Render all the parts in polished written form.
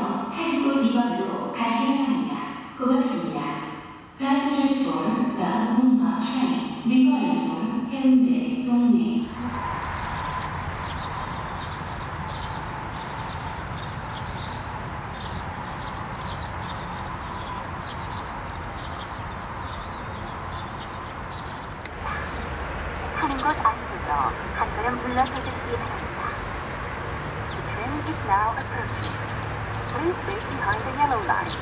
이어 타는 곳 2번으로 가시기 바랍니다. 고맙습니다. Passengers for the Mongma train departing for 해운대, 동래. 타는 곳 안쪽으로 한 걸음 물러서주시기 바랍니다. The train is now approaching. Please wait behind the yellow line.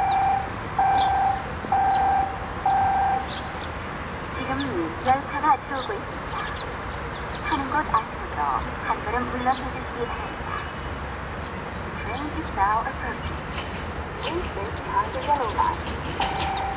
지금 열차가 들어오고 있습니다. 타는 곳 안쪽으로 한 걸음 물러서주시기 바랍니다. The train is now approaching. Please wait behind the yellow line.